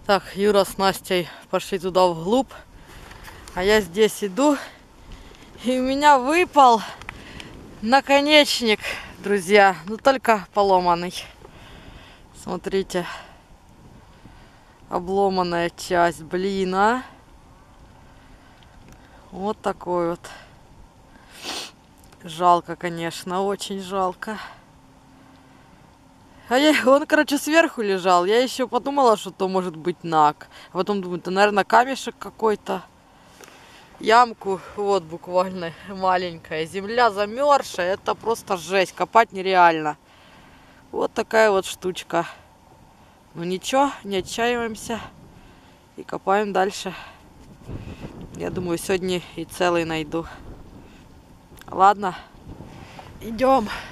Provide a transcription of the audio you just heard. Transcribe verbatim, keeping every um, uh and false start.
Так, Юра с Настей пошли туда вглубь, а я здесь иду, и у меня выпал наконечник, друзья, но только поломанный. Смотрите, обломанная часть, блин, а. Вот такой вот. Жалко, конечно, очень жалко. А я, он, короче, сверху лежал. Я еще подумала, что то может быть наг. А потом думаю, это, наверное, камешек какой-то. Ямку, вот буквально маленькая. Земля замерзшая, это просто жесть. Копать нереально. Вот такая вот штучка. Ну ничего, не отчаиваемся. И копаем дальше. Я думаю, сегодня и целый найду. Ладно, идем.